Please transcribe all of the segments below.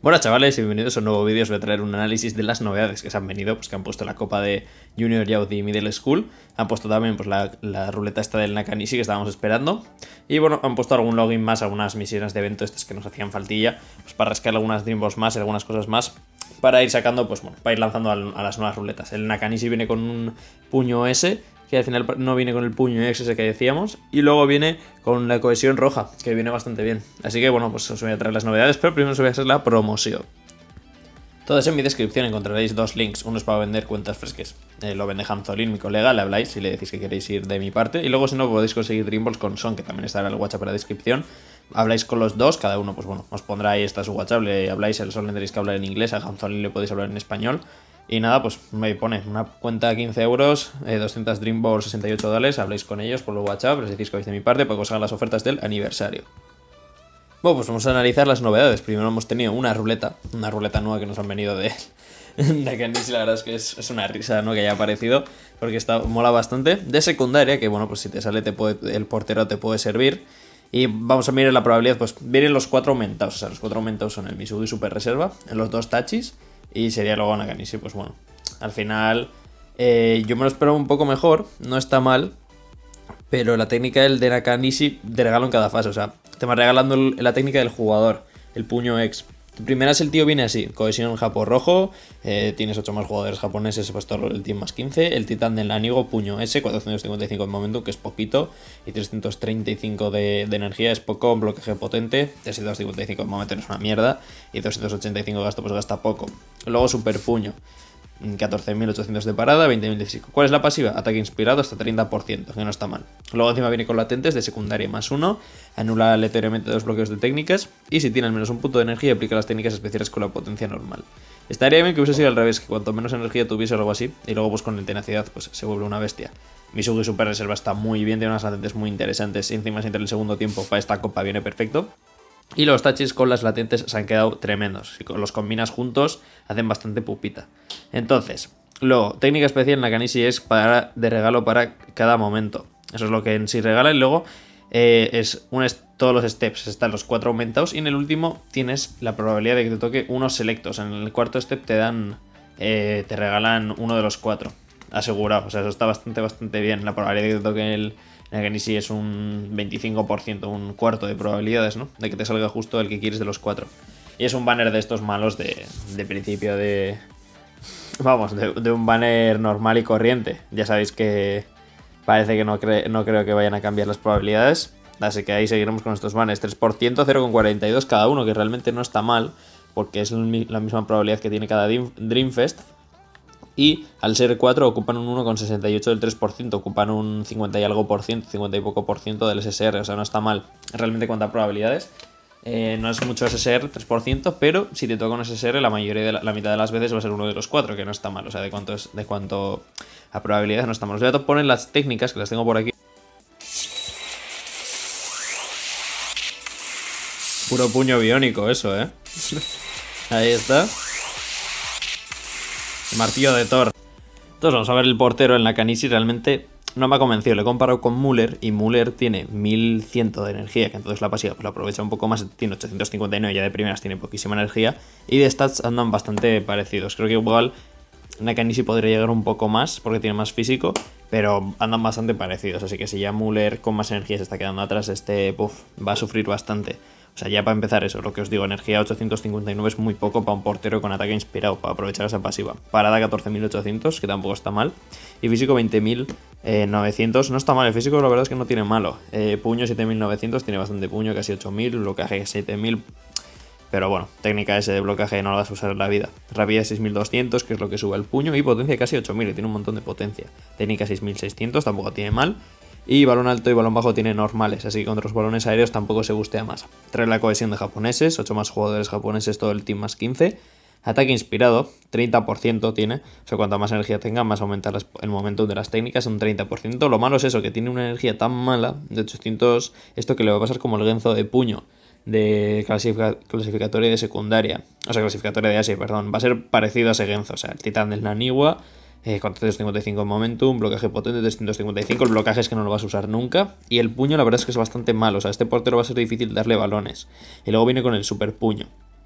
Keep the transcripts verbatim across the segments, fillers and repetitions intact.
Bueno, chavales, y bienvenidos a un nuevo vídeo. Os voy a traer un análisis de las novedades que se han venido, pues que han puesto la copa de Junior Youth y Middle School. Han puesto también pues la, la ruleta esta del Nakanishi que estábamos esperando. Y bueno, han puesto algún login más, algunas misiones de evento estas que nos hacían faltilla, pues para rascar algunas Dream Balls más y algunas cosas más, para ir sacando, pues bueno, para ir lanzando a, a las nuevas ruletas. El Nakanishi viene con un puño S, que al final no viene con el puño X ese que decíamos, y luego viene con la cohesión roja, que viene bastante bien. Así que bueno, pues os voy a traer las novedades, pero primero os voy a hacer la promoción. Todos en mi descripción encontraréis dos links, uno es para vender cuentas fresques, eh, lo vende Hamzolin, mi colega, le habláis y le decís que queréis ir de mi parte, y luego si no podéis conseguir Dream Balls con Son, que también estará en el WhatsApp en la descripción. Habláis con los dos, cada uno pues bueno, os pondrá ahí, está su WhatsApp, le habláis, el Son le tendréis que hablar en inglés, a Hamzolin le podéis hablar en español. Y nada, pues me pone una cuenta de quince euros, eh, doscientos Dream Balls, sesenta y ocho dólares, habláis con ellos por el WhatsApp, les decís que vais de mi parte para que os hagan las ofertas del aniversario. Bueno, pues vamos a analizar las novedades. Primero hemos tenido una ruleta, una ruleta nueva que nos han venido de Nakanishi, la verdad es que es, es una risa, ¿no?, que haya aparecido, porque está, mola bastante. De secundaria, que bueno, pues si te sale te puede, el portero te puede servir. Y vamos a mirar la probabilidad, pues vienen los cuatro aumentados, o sea, los cuatro aumentados son el Misugi Super Reserva, en los dos Tachis, y sería luego Nakanishi. Pues bueno, al final eh, yo me lo espero un poco mejor, no está mal, pero la técnica del de Nakanishi te regalo en cada fase, o sea, te va regalando el, la técnica del jugador, el puño X. Primeras el tío viene así, cohesión Japo rojo, eh, tienes ocho más jugadores japoneses, pues todo el team más quince, el titán del Nanigo, puño S, cuatrocientos cincuenta y cinco de momentum, que es poquito, y trescientos treinta y cinco de, de energía, es poco, un bloqueje potente, trescientos cincuenta y cinco de momentum es una mierda, y doscientos ochenta y cinco de gasto, pues gasta poco. Luego super puño, catorce mil ochocientos de parada, veinte mil de físico. ¿Cuál es la pasiva? Ataque inspirado hasta treinta por ciento, que no está mal. Luego encima viene con latentes de secundaria más uno, anula aleatoriamente dos bloqueos de técnicas, y si tiene al menos un punto de energía aplica las técnicas especiales con la potencia normal. Estaría bien que hubiese sido al revés, que cuanto menos energía tuviese o algo así, y luego pues con el tenacidad pues se vuelve una bestia. Misugi Super Reserva está muy bien, tiene unas latentes muy interesantes, y encima si entra el segundo tiempo para esta copa viene perfecto. Y los tachis con las latentes se han quedado tremendos. Si los combinas juntos, hacen bastante pupita. Entonces, luego, técnica especial en Nakanishi es para, de regalo para cada momento. Eso es lo que en sí regala. Y luego eh, es un todos los steps. Están los cuatro aumentados. Y en el último tienes la probabilidad de que te toque unos selectos. En el cuarto step te dan, eh, te regalan uno de los cuatro. Asegurado. O sea, eso está bastante, bastante bien. La probabilidad de que te toque el Nakanishi es un veinticinco por ciento, un cuarto de probabilidades, ¿no?, de que te salga justo el que quieres de los cuatro. Y es un banner de estos malos de, de principio de... Vamos, de, de un banner normal y corriente. Ya sabéis que parece que no, cre no creo que vayan a cambiar las probabilidades. Así que ahí seguiremos con estos banners. tres por ciento, cero coma cuarenta y dos cada uno, que realmente no está mal, porque es la misma probabilidad que tiene cada Dreamfest. Y al ser cuatro ocupan un uno coma sesenta y ocho del tres por ciento, ocupan un cincuenta y algo por ciento, cincuenta y poco por ciento del S S R, o sea, no está mal. Realmente cuenta probabilidades, eh, no es mucho S S R, tres por ciento, pero si te toca un S S R la mayoría de la, la mitad de las veces va a ser uno de los cuatro, que no está mal, o sea, de cuánto es, de cuánto a probabilidades no está mal. Os voy a poner las técnicas, que las tengo por aquí. Puro puño biónico eso, ¿eh? Ahí está. Martillo de Thor. Entonces vamos a ver el portero en Nakanishi. Realmente no me ha convencido. Le he comparado con Müller y Müller tiene mil cien de energía, que entonces la pasiva pues la aprovecha un poco más. Tiene ochocientos cincuenta y nueve, ya de primeras tiene poquísima energía. Y de stats andan bastante parecidos. Creo que igual Nakanishi podría llegar un poco más porque tiene más físico, pero andan bastante parecidos. Así que si ya Müller con más energía se está quedando atrás, este puff, va a sufrir bastante. O sea, ya para empezar eso, lo que os digo, energía ochocientos cincuenta y nueve es muy poco para un portero con ataque inspirado, para aprovechar esa pasiva. Parada catorce mil ochocientos, que tampoco está mal. Y físico veinte mil novecientos, no está mal, el físico la verdad es que no tiene malo. Eh, puño siete mil novecientos, tiene bastante puño, casi ocho mil, blocaje siete mil. Pero bueno, técnica ese de blocaje no la vas a usar en la vida. Rapidez seis mil doscientos, que es lo que sube el puño, y potencia casi ocho mil, que tiene un montón de potencia. Técnica seis mil seiscientos, tampoco tiene mal. Y balón alto y balón bajo tiene normales, así que contra los balones aéreos tampoco se gustea más. Trae la cohesión de japoneses, ocho más jugadores japoneses, todo el team más quince. Ataque inspirado, treinta por ciento tiene, o sea, cuanta más energía tenga, más aumenta las, el momento de las técnicas, un treinta por ciento. Lo malo es eso, que tiene una energía tan mala, de ochocientos, esto que le va a pasar como el Genzo de puño, de clasifica, clasificatoria de secundaria, o sea, clasificatoria de Asia, perdón, va a ser parecido a ese Genzo, o sea, el titán del Naniwa, Eh, cuatrocientos cincuenta y cinco en momentum, blocaje potente trescientos cincuenta y cinco, el blocaje es que no lo vas a usar nunca, y el puño la verdad es que es bastante malo, o sea, a este portero va a ser difícil darle balones, y luego viene con el super puño.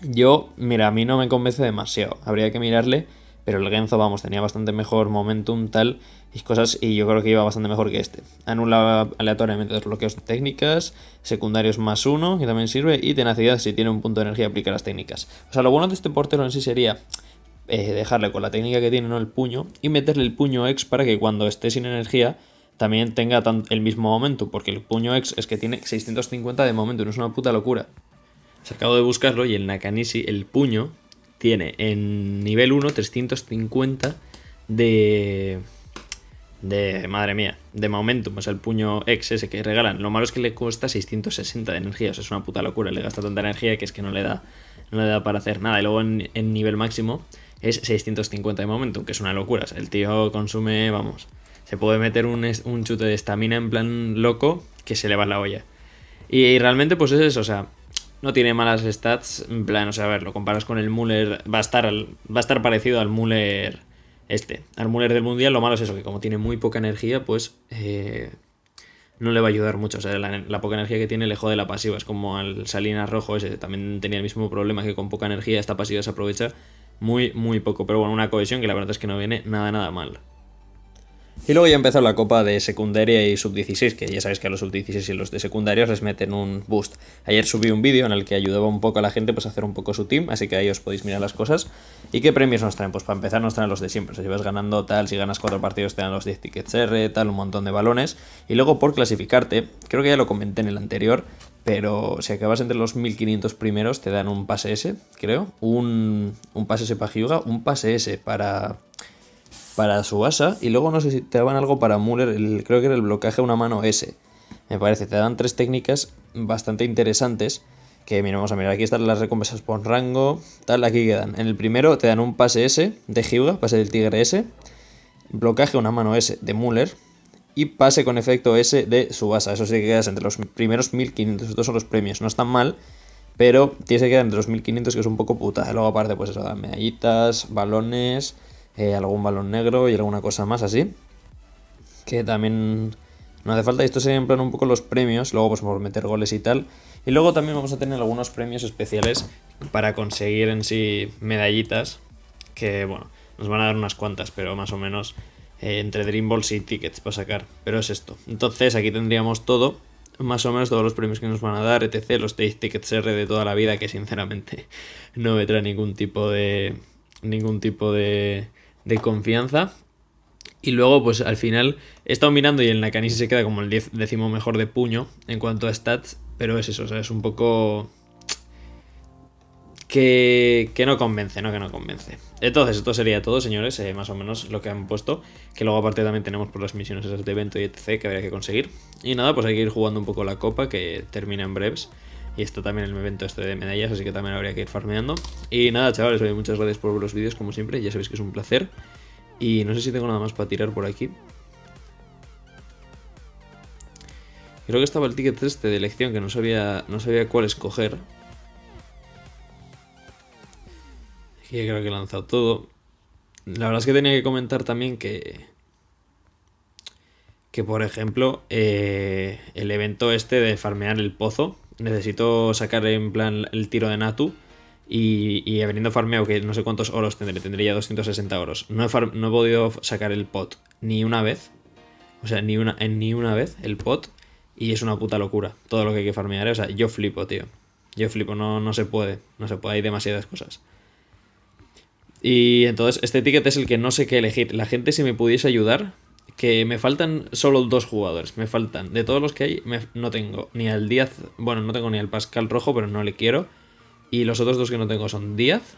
Yo, mira, a mí no me convence demasiado. Habría que mirarle, pero el Genzo, vamos, tenía bastante mejor momentum, tal, y cosas, y yo creo que iba bastante mejor que este. Anula aleatoriamente los bloqueos técnicas, secundarios más uno, que también sirve, y tenacidad si tiene un punto de energía aplica las técnicas. O sea, lo bueno de este portero en sí sería eh, dejarle con la técnica que tiene, no el puño, y meterle el puño X para que cuando esté sin energía también tenga el mismo momento, porque el puño X es que tiene seiscientos cincuenta de momento, no es una puta locura. Se acabo de buscarlo y el Nakanishi, el puño, tiene en nivel uno trescientos cincuenta de... De... Madre mía, de momentum, o sea, el puño X ese que regalan. Lo malo es que le cuesta seiscientos sesenta de energía, o sea, es una puta locura. Le gasta tanta energía que es que no le da, no le da para hacer nada. Y luego en, en nivel máximo es seiscientos cincuenta de momentum, que es una locura. O sea, el tío consume, vamos, se puede meter un, un chute de estamina en plan loco que se le va la olla. Y, y realmente pues es eso, o sea... No tiene malas stats, en plan, o sea, a ver, lo comparas con el Müller, va a estar, al, va a estar parecido al Müller este, al Müller del Mundial. Lo malo es eso, que como tiene muy poca energía, pues eh, no le va a ayudar mucho. O sea, la, la poca energía que tiene le jode la pasiva, es como al Salinas Rojo ese, también tenía el mismo problema, que con poca energía esta pasiva se aprovecha muy, muy poco. Pero bueno, una cohesión que la verdad es que no viene nada, nada mal. Y luego ya empezó la copa de secundaria y sub dieciséis, que ya sabéis que a los sub dieciséis y los de secundarios les meten un boost. Ayer subí un vídeo en el que ayudaba un poco a la gente pues, a hacer un poco su team, así que ahí os podéis mirar las cosas. ¿Y qué premios nos traen? Pues para empezar nos traen los de siempre. Si vas ganando tal, si ganas cuatro partidos te dan los diez tickets R, tal, un montón de balones. Y luego por clasificarte, creo que ya lo comenté en el anterior, pero si acabas entre los mil quinientos primeros te dan un pase S, creo. Un, un pase S para Hyuga, un pase S para... para Tsubasa, y luego no sé si te daban algo para Müller, el, creo que era el bloqueaje a una mano S, me parece. Te dan tres técnicas bastante interesantes, que mira, vamos a mirar, aquí están las recompensas por rango, tal, aquí quedan. En el primero te dan un pase S de Hyuga, pase del Tigre S, bloqueaje a una mano S de Müller, y pase con efecto S de Tsubasa. Eso sí que quedas entre los primeros mil quinientos, estos son los premios, no están mal, pero tienes que quedar entre los mil quinientos, que es un poco puta. Luego aparte pues eso, dan medallitas, balones... Eh, algún balón negro y alguna cosa más así, que también no hace falta. Esto sería en plan un poco los premios, luego pues por meter goles y tal. Y luego también vamos a tener algunos premios especiales para conseguir en sí medallitas, que bueno, nos van a dar unas cuantas, pero más o menos eh, entre Dream Balls y tickets para sacar. Pero es esto. Entonces aquí tendríamos todo, más o menos todos los premios que nos van a dar, etcétera. Los tickets R de toda la vida, que sinceramente no me trae ningún tipo de... ningún tipo de... de confianza. Y luego pues al final he estado mirando y el Nakanishi se queda como el diez, décimo mejor de puño en cuanto a stats, pero es eso, o sea, es un poco que, que no convence, ¿no? Que no convence. Entonces esto sería todo, señores, eh, más o menos lo que han puesto, que luego aparte también tenemos por las misiones esas de evento y etcétera que habría que conseguir. Y nada, pues hay que ir jugando un poco la copa, que termina en breves. Y está también el evento este de medallas, así que también habría que ir farmeando. Y nada, chavales, oye, muchas gracias por ver los vídeos, como siempre. Ya sabéis que es un placer. Y no sé si tengo nada más para tirar por aquí. Creo que estaba el ticket este de elección, que no sabía, no sabía cuál escoger. Aquí ya creo que he lanzado todo. La verdad es que tenía que comentar también que... Que por ejemplo, eh, el evento este de farmear el pozo... Necesito sacar en plan el tiro de Natu. Y, y habiendo farmeado, que no sé cuántos oros tendré, tendría ya doscientos sesenta oros. No he, no he podido sacar el pot ni una vez. O sea, ni una, en ni una vez el pot. Y es una puta locura todo lo que hay que farmear. O sea, yo flipo, tío. Yo flipo, no, no se puede. No se puede, hay demasiadas cosas. Y entonces este ticket es el que no sé qué elegir. La gente, si me pudiese ayudar... Que me faltan solo dos jugadores. Me faltan, de todos los que hay, me, no tengo ni al Díaz. Bueno, no tengo ni al Pascal Rojo, pero no le quiero. Y los otros dos que no tengo son Díaz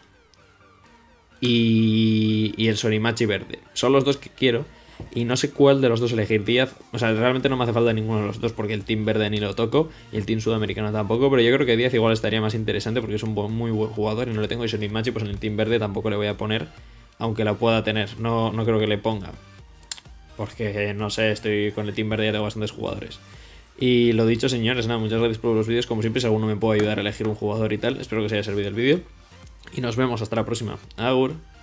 y, y el Sorimachi verde. Son los dos que quiero. Y no sé cuál de los dos elegir. Díaz, o sea, realmente no me hace falta ninguno de los dos, porque el team verde ni lo toco y el team sudamericano tampoco. Pero yo creo que Díaz igual estaría más interesante, porque es un muy buen jugador y no le tengo. Y Sorimachi, pues en el team verde tampoco le voy a poner, aunque la pueda tener. No, no creo que le ponga, porque, no sé, estoy con el team verde y ya tengo bastantes jugadores. Y lo dicho, señores, nada, muchas gracias por los vídeos. Como siempre, si alguno me puede ayudar a elegir un jugador y tal, espero que os haya servido el vídeo. Y nos vemos hasta la próxima. Agur.